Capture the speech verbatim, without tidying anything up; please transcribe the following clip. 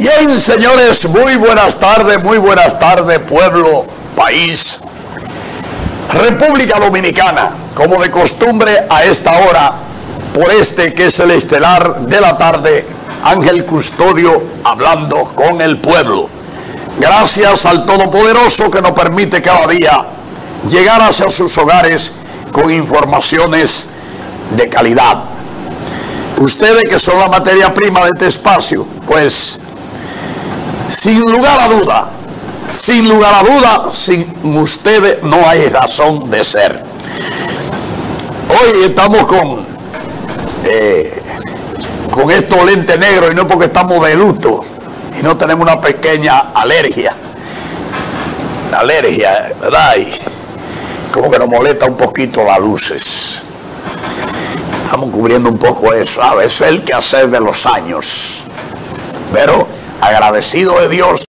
Bien, señores, muy buenas tardes, muy buenas tardes, pueblo, país, República Dominicana, como de costumbre a esta hora, por este que es el estelar de la tarde, Ángel Custodio hablando con el pueblo. Gracias al Todopoderoso que nos permite cada día llegar hacia sus hogares con informaciones de calidad. Ustedes que son la materia prima de este espacio, pues sin lugar a duda, sin lugar a duda, sin ustedes no hay razón de ser. Hoy estamos con eh, con estos lentes negros y no porque estamos de luto y no tenemos una pequeña alergia, alergia, ¿verdad? Y como que nos molesta un poquito las luces. Estamos cubriendo un poco eso, a veces es el quehacer de los años, pero agradecido de Dios